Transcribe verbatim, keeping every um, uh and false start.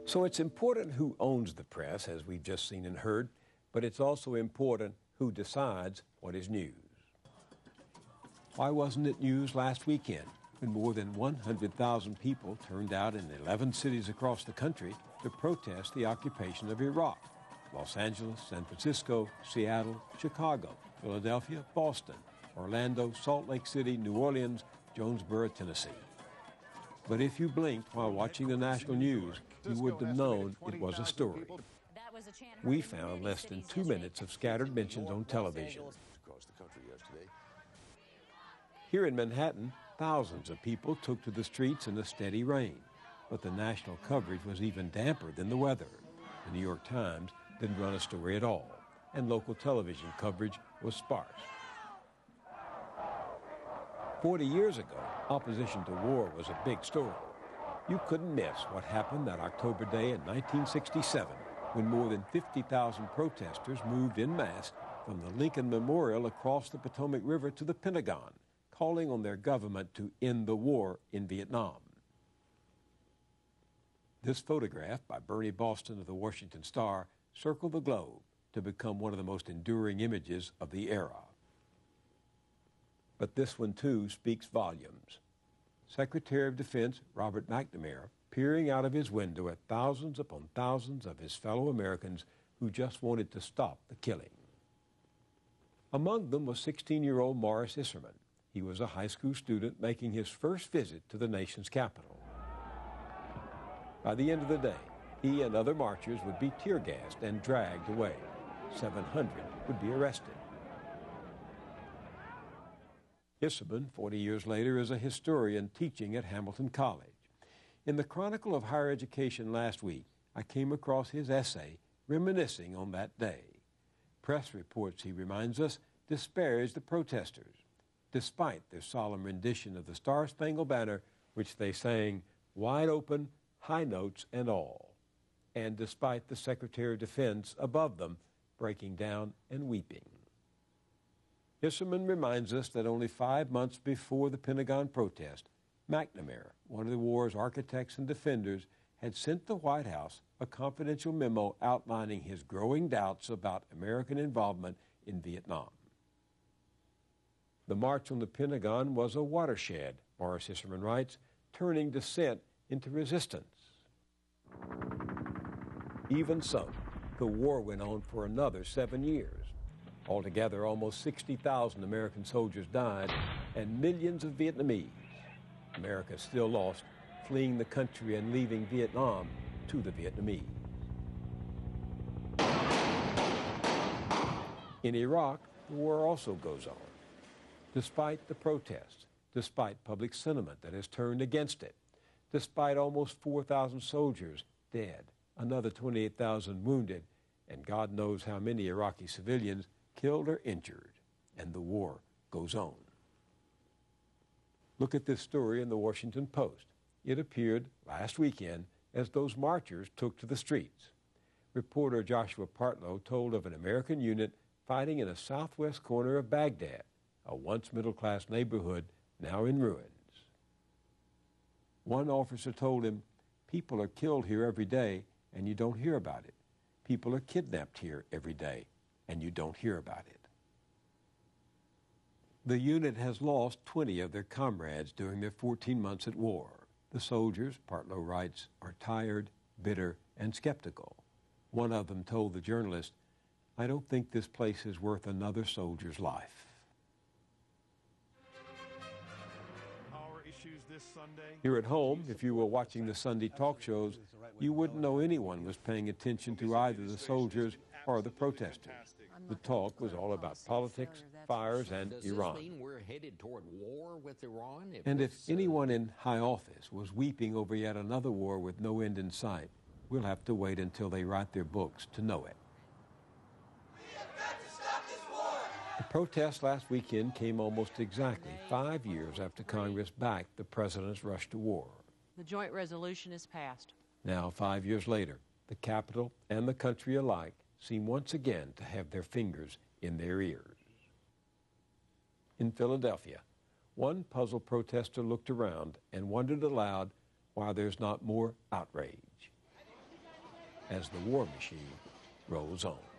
So it's important who owns the press, as we've just seen and heard, but it's also important who decides what is news. Why wasn't it news last weekend when more than one hundred thousand people turned out in eleven cities across the country to protest the occupation of Iraq? Los Angeles, San Francisco, Seattle, Chicago, Philadelphia, Boston, Orlando, Salt Lake City, New Orleans, Jonesboro, Tennessee. But if you blinked while watching the national news, you would have known it was a story. We found less than two minutes of scattered mentions on television. Here in Manhattan, thousands of people took to the streets in a steady rain, but the national coverage was even damper than the weather. The New York Times didn't run a story at all, and local television coverage was sparse. Forty years ago, opposition to war was a big story. You couldn't miss what happened that October day in nineteen sixty-seven, when more than fifty thousand protesters moved en masse from the Lincoln Memorial across the Potomac River to the Pentagon, calling on their government to end the war in Vietnam. This photograph by Bernie Boston of the Washington Star circled the globe to become one of the most enduring images of the era. But this one, too, speaks volumes. Secretary of Defense Robert McNamara peering out of his window at thousands upon thousands of his fellow Americans who just wanted to stop the killing. Among them was sixteen-year-old Morris Isserman. He was a high school student making his first visit to the nation's capital. By the end of the day, he and other marchers would be tear-gassed and dragged away. seven hundred would be arrested. Isserman, forty years later, is a historian teaching at Hamilton College. In the Chronicle of Higher Education last week, I came across his essay reminiscing on that day. Press reports, he reminds us, disparaged the protesters, despite their solemn rendition of the Star-Spangled Banner, which they sang wide open, high notes and all, and despite the Secretary of Defense above them breaking down and weeping. Isserman reminds us that only five months before the Pentagon protest, McNamara, one of the war's architects and defenders, had sent the White House a confidential memo outlining his growing doubts about American involvement in Vietnam. The march on the Pentagon was a watershed, Morris Isserman writes, turning dissent into resistance. Even so, the war went on for another seven years. Altogether, almost sixty thousand American soldiers died and millions of Vietnamese. America still lost, fleeing the country and leaving Vietnam to the Vietnamese. In Iraq, the war also goes on. Despite the protests, despite public sentiment that has turned against it, despite almost four thousand soldiers dead, another twenty-eight thousand wounded, and God knows how many Iraqi civilians killed or injured, and the war goes on. Look at this story in the Washington Post. It appeared last weekend as those marchers took to the streets. Reporter Joshua Partlow told of an American unit fighting in a southwest corner of Baghdad, a once middle-class neighborhood now in ruins. One officer told him, "People are killed here every day, and you don't hear about it. People are kidnapped here every day, and you don't hear about it." The unit has lost twenty of their comrades during their fourteen months at war. The soldiers, Partlow writes, are tired, bitter, and skeptical. One of them told the journalist, "I don't think this place is worth another soldier's life." Here at home, if you were watching the Sunday talk shows, you wouldn't know anyone was paying attention to either the soldiers or the protesters. The talk was all about politics, fires, and Iran. And if anyone in high office was weeping over yet another war with no end in sight, we'll have to wait until they write their books to know it. The protest last weekend came almost exactly five years after Congress backed the president's rush to war. The joint resolution is passed. Now, five years later, the Capitol and the country alike seem once again to have their fingers in their ears. In Philadelphia, one puzzled protester looked around and wondered aloud why there's not more outrage. as the war machine rolls on.